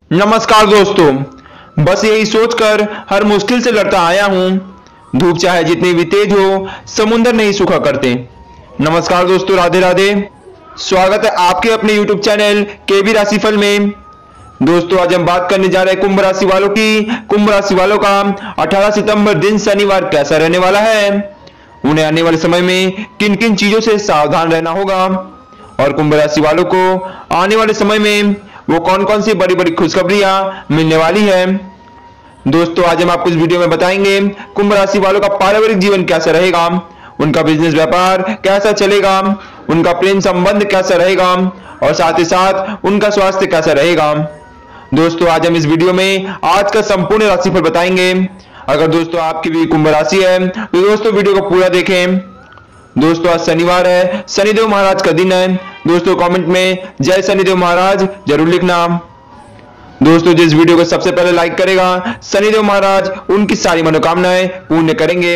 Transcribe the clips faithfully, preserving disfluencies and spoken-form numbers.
नमस्कार दोस्तों, बस यही सोचकर हर मुश्किल से लड़ता आया हूं। धूप चाहे जितनी भी तेज हो, समुंदर नहीं सूखा करते। नमस्कार दोस्तों, राधे राधे। स्वागत है आपके अपने यूट्यूब चैनल के बी राशिफल में। दोस्तों, आज हम बात करने जा रहे हैं कुंभ राशि वालों की। कुंभ राशि वालों का अठारह सितंबर दिन शनिवार कैसा रहने वाला है, उन्हें आने वाले समय में किन किन चीजों से सावधान रहना होगा, और कुंभ राशि वालों को आने वाले समय में वो कौन कौन सी बड़ी बड़ी खुशखबरियां मिलने वाली है। दोस्तों, आज हम आपको इस वीडियो में बताएंगे कुंभ राशि वालों का पारिवारिक जीवन कैसा रहेगा, उनका बिजनेस व्यापार कैसा चलेगा, उनका प्रेम संबंध कैसा रहेगा, और साथ ही साथ उनका स्वास्थ्य कैसा रहेगा। दोस्तों, आज हम इस वीडियो में आज का संपूर्ण राशिफल बताएंगे। अगर दोस्तों आपकी भी कुंभ राशि है तो दोस्तों वीडियो को पूरा देखें। दोस्तों, आज शनिवार है, शनिदेव महाराज का दिन है। दोस्तों, कमेंट में जय शनिदेव महाराज जरूर लिखना। दोस्तों, जिस वीडियो को सबसे पहले लाइक करेगा, शनिदेव महाराज उनकी सारी मनोकामनाएं पूर्ण करेंगे।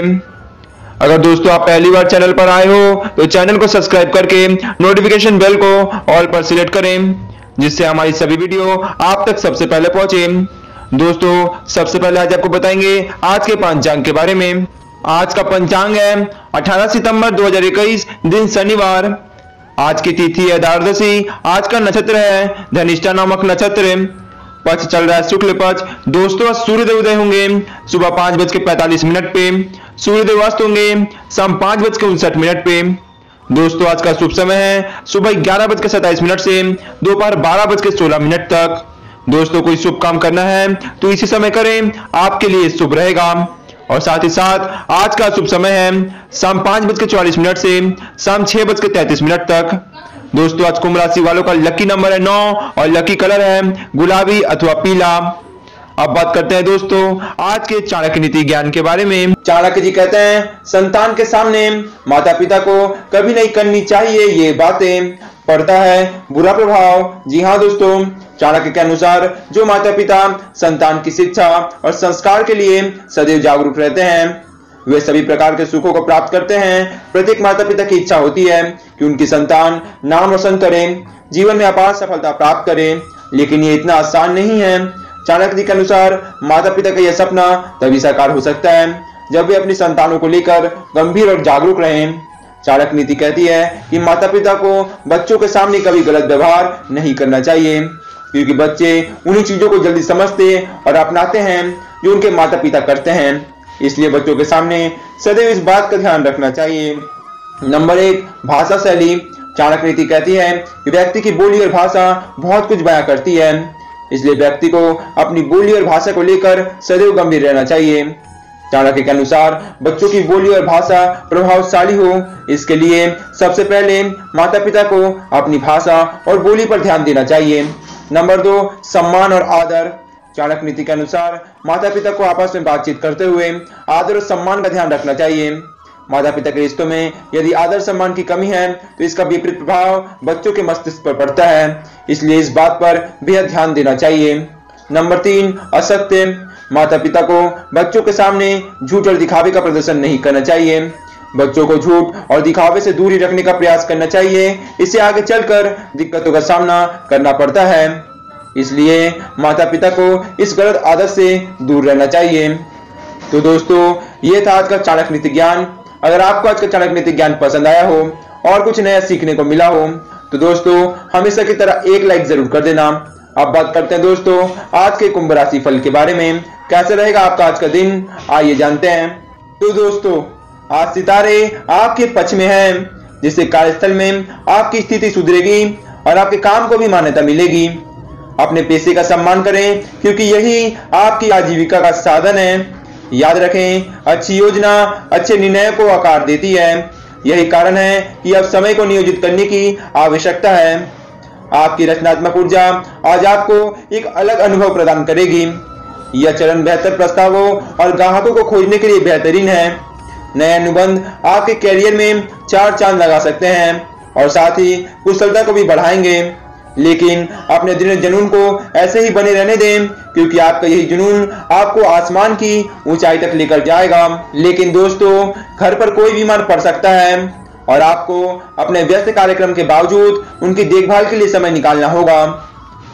अगर दोस्तों आप पहली बार चैनल पर आए हो तो चैनल को सब्सक्राइब करके नोटिफिकेशन बेल को ऑल पर सिलेक्ट करें, जिससे हमारी सभी वीडियो आप तक सबसे पहले पहुंचे। दोस्तों, सबसे पहले आज आपको बताएंगे आज के पंचांग के बारे में। आज का पंचांग है अठारह सितंबर दो हज़ार इक्कीस, दिन शनिवार। आज की तिथि है द्वादशी। आज का नक्षत्र है धनिष्ठा नामक नक्षत्र। पक्ष चल रहा है शुक्ल पक्ष। दोस्तों, आज सूर्योदय उदय होंगे सुबह पांच बज के पैंतालीस मिनट पे। सूर्योदय अस्त होंगे शाम पांच बज के उनसठ मिनट पे। दोस्तों, आज का शुभ समय है सुबह ग्यारह बज के सत्ताईस मिनट से दोपहर बारह बज के सोलह मिनट तक। दोस्तों, कोई शुभ काम करना है तो इसी समय करें, आपके लिए शुभ रहेगा। और साथ ही साथ आज का शुभ समय है शाम पांच बज के चौवालीस मिनट से शाम छह बज के तैंतीस मिनट तक। दोस्तों, आज कुंभ राशि वालों का लकी नंबर है नौ और लकी कलर है गुलाबी अथवा पीला। अब बात करते हैं दोस्तों आज के चाणक्य नीति ज्ञान के बारे में। चाणक्य जी कहते हैं, संतान के सामने माता पिता को कभी नहीं करनी चाहिए ये बातें, पड़ता है बुरा प्रभाव। जी हाँ दोस्तों, चाणक्य के अनुसार जो माता पिता संतान की शिक्षा और संस्कार के लिए सदैव जागरूक रहते हैं, वे सभी प्रकार के सुखों को प्राप्त करते हैं। प्रत्येक माता पिता की इच्छा होती है कि उनकी संतान नाम रोशन करें, जीवन में अपार सफलता प्राप्त करें, लेकिन ये इतना आसान नहीं है। चाणक्य जी के अनुसार माता पिता का यह सपना तभी साकार हो सकता है जब वे अपनी संतानों को लेकर गंभीर और जागरूक रहें। चाणक्य नीति कहती है कि माता पिता को बच्चों के सामने कभी गलत व्यवहार नहीं करना चाहिए, क्योंकि बच्चे उन्हीं चीजों को जल्दी समझते और अपनाते हैं जो उनके माता पिता करते हैं। इसलिए बच्चों के सामने सदैव इस बात का ध्यान रखना चाहिए। नंबर एक, भाषा शैली। चाणक्य नीति कहती है कि व्यक्ति की बोली और भाषा बहुत कुछ बयां करती है, इसलिए व्यक्ति को अपनी बोली और भाषा को लेकर सदैव गंभीर रहना चाहिए। चाणक्य के अनुसार बच्चों की बोली और भाषा प्रभावशाली हो, इसके लिए सबसे पहले माता पिता को अपनी भाषा और बोली पर ध्यान देना चाहिए। नंबर दो, सम्मान और आदर। चाणक्य नीति के अनुसार माता पिता को आपस में बातचीत करते हुए आदर और सम्मान का ध्यान रखना चाहिए। माता पिता के रिश्तों में यदि आदर सम्मान की कमी है तो इसका विपरीत प्रभाव बच्चों के मस्तिष्क पर पड़ता है, इसलिए इस बात पर बेहद ध्यान देना चाहिए। नंबर तीन, असत्य। माता पिता को बच्चों के सामने झूठ और दिखावे का प्रदर्शन नहीं करना चाहिए। बच्चों को झूठ और दिखावे से दूरी रखने का प्रयास करना चाहिए, इससे आगे चलकर दिक्कतों का सामना करना पड़ता है। इसलिए माता पिता को इस गलत आदत से दूर रहना चाहिए। तो दोस्तों, ये था आज का चाणक्य नीति ज्ञान। अगर आपको आज का चाणक्य नीति ज्ञान पसंद आया हो और कुछ नया सीखने को मिला हो तो दोस्तों हमेशा की तरह एक लाइक जरूर कर देना। अब बात करते हैं दोस्तों आज के कुंभ राशि फल के बारे में। कैसे रहेगा आपका आज का दिन, आइए जानते हैं। तो दोस्तों, आज सितारे आपके पक्ष में हैं, जिससे कार्यस्थल में आपकी स्थिति सुधरेगी और आपके काम को भी मान्यता मिलेगी। अपने पेशे का सम्मान करें, क्योंकि यही आपकी आजीविका का साधन है। याद रखें, अच्छी योजना अच्छे निर्णय को आकार देती है। यही कारण है कि अब समय को नियोजित करने की आवश्यकता है। आपकी रचनात्मक ऊर्जा आज आपको एक अलग अनुभव प्रदान करेगी। यह चरण बेहतर प्रस्तावों और ग्राहकों को खोजने के लिए बेहतरीन है। नए अनुबंध आपके कैरियर में चार चांद लगा सकते हैं और साथ ही कुशलता को भी बढ़ाएंगे, लेकिन अपने दृढ़ जुनून को ऐसे ही बने रहने दें, क्योंकि आपका यही जुनून आपको आसमान की ऊंचाई तक लेकर जाएगा। लेकिन दोस्तों, घर पर कोई बीमार पड़ सकता है और आपको अपने व्यस्त कार्यक्रम के बावजूद उनकी देखभाल के लिए समय निकालना होगा।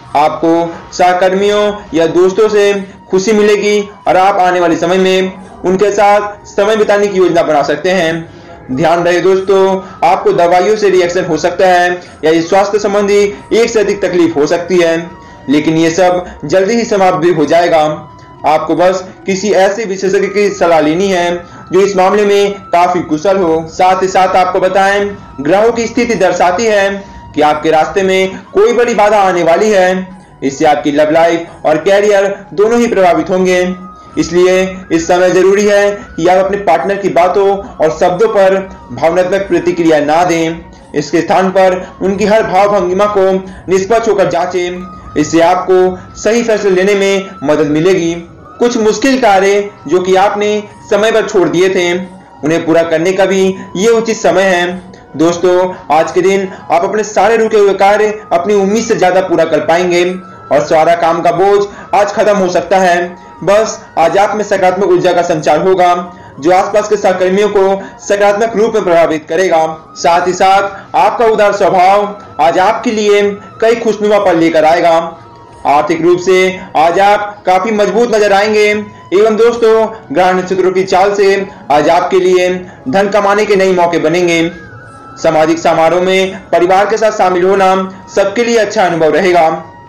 आपको सहकर्मियों या दोस्तों से खुशी मिलेगी और आप आने वाले समय में उनके साथ समय बिताने की योजना बना सकते हैं। ध्यान रहे दोस्तों, आपको दवाइयों से रिएक्शन हो सकता है या स्वास्थ्य संबंधी एक से अधिक तकलीफ हो सकती है, लेकिन ये सब जल्दी ही समाप्त भी हो जाएगा। आपको बस किसी ऐसे विशेषज्ञ की सलाह लेनी है जो इस मामले में काफी कुशल हो। साथ ही साथ आपको बताएं, ग्रहों की स्थिति दर्शाती है कि आपके रास्ते में कोई बड़ी बाधा आने वाली है। इससे आपकी लव लाइफ और कैरियर दोनों ही प्रभावित होंगे। इसलिए इस समय जरूरी है कि आप अपने पार्टनर की बातों और शब्दों पर भावनात्मक प्रतिक्रिया ना दें। इसके स्थान पर उनकी हर भाव भंगिमा को निष्पक्ष होकर जांचें। इससे आपको सही फैसले लेने में मदद मिलेगी। कुछ मुश्किल कार्य जो कि आपने समय पर छोड़ दिए थे, उन्हें पूरा करने का भी ये उचित समय है। दोस्तों, आज के दिन आप अपने सारे रुके हुए कार्य अपनी उम्मीद से ज्यादा पूरा कर पाएंगे और सारा काम का बोझ आज खत्म हो सकता है। बस आज आप में सकारात्मक ऊर्जा का संचार होगा जो आसपास के सहकर्मियों को सकारात्मक रूप में प्रभावित करेगा। साथ ही साथ आपका उदार स्वभाव आज आपके लिए कई खुशनुमा पल लेकर आएगा। आर्थिक रूप से आज आप काफी मजबूत नजर आएंगे एवं दोस्तों, ग्रह नक्षत्रों की चाल से आज आपके लिए धन कमाने के नए मौके बनेंगे। सामाजिक समारोह में परिवार के साथ शामिल होना सबके लिए अच्छा अनुभव रहेगा।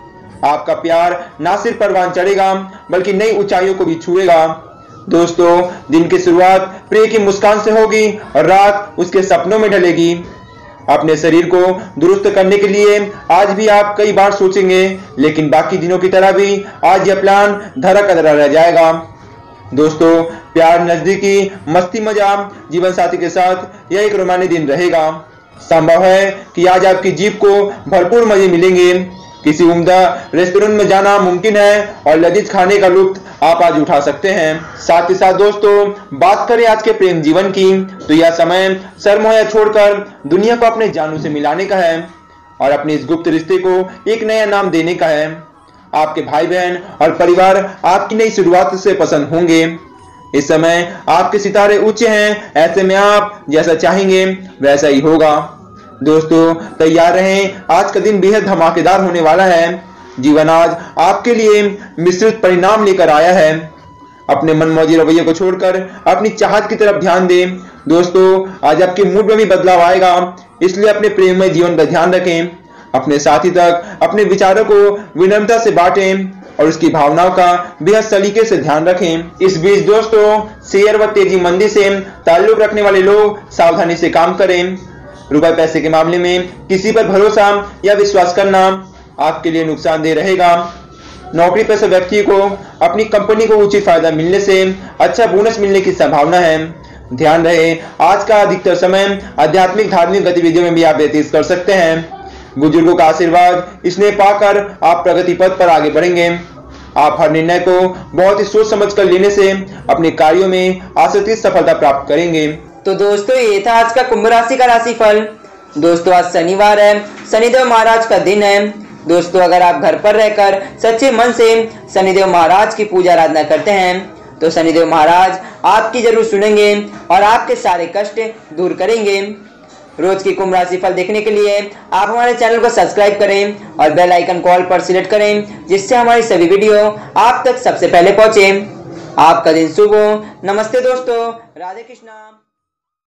आपका प्यार ना सिर्फ परवान चढ़ेगा बल्कि नई ऊंचाइयों को भी छुएगा। दोस्तों, दिन की शुरुआत प्रिय की मुस्कान से होगी और रात उसके सपनों में ढलेगी। अपने शरीर को दुरुस्त करने के लिए आज भी आप कई बार सोचेंगे, लेकिन बाकी दिनों की तरह भी आज यह प्लान धरा कधरा रह जाएगा। दोस्तों, प्यार, नजदीकी, मस्ती, मजा जीवन साथी के साथ यह एक रोमांचक दिन रहेगा। संभव है कि आज आपकी जीभ को भरपूर मजे मिलेंगे। किसी उम्दा रेस्टोरेंट में जाना मुमकिन है और लजीज खाने का लुत्फ आप आज उठा सकते हैं। साथ ही साथ दोस्तों, बात करें आज के प्रेम जीवन की, तो यह समय सरमोया छोड़कर दुनिया को अपने जानू से मिलाने का है और अपने इस गुप्त रिश्ते को एक नया नाम देने का है। आपके भाई बहन और परिवार आपकी नई शुरुआत से पसंद होंगे। इस समय आपके सितारे ऊंचे हैं, ऐसे में आप जैसा चाहेंगे वैसा ही होगा। दोस्तों, तैयार रहें, आज का दिन बेहद धमाकेदार होने वाला है। जीवन आज आपके लिए मिश्रित परिणाम लेकर आया है। अपने मनमौजी रवैये को छोड़कर अपनी चाहत की तरफ ध्यान दें। दोस्तों, आज आपके मूड में भी बदलाव आएगा, इसलिए अपने प्रेममय जीवन का ध्यान रखें। अपने साथी तक अपने विचारों को विनम्रता से बांटें और उसकी भावनाओं का बेहद सलीके से ध्यान रखें। इस बीच दोस्तों, शेयर व तेजी मंदी से ताल्लुक रखने वाले लोग सावधानी से काम करें। रुपए पैसे के मामले में किसी पर भरोसा या विश्वास करना आपके लिए नुकसानदेह रहेगा। नौकरी पेशा व्यक्ति को अपनी कंपनी को उचित फायदा मिलने से अच्छा बोनस मिलने की संभावना है। ध्यान रहे, आज का अधिकतर समय आध्यात्मिक धार्मिक गतिविधियों में भी आप व्यतीत कर सकते हैं। बुजुर्गों का आशीर्वाद स्नेह पाकर आप प्रगति पथ पर आगे बढ़ेंगे। आप हर निर्णय को बहुत ही सोच समझ कर लेने से अपने कार्यों में आशातीत सफलता प्राप्त करेंगे। तो दोस्तों, ये था आज का कुंभ राशि का राशिफल। दोस्तों, आज शनिवार है, शनिदेव महाराज का दिन है। दोस्तों, अगर आप घर पर रहकर सच्चे मन से शनिदेव महाराज की पूजा आराधना करते हैं तो शनिदेव महाराज आपकी जरूर सुनेंगे और आपके सारे कष्ट दूर करेंगे। रोज की कुंभ राशि फल देखने के लिए आप हमारे चैनल को सब्सक्राइब करें और बेल आइकन कॉल पर सिलेक्ट करें, जिससे हमारी सभी वीडियो आप तक सबसे पहले पहुंचे। आपका दिन शुभ हो। नमस्ते दोस्तों, राधे कृष्णा।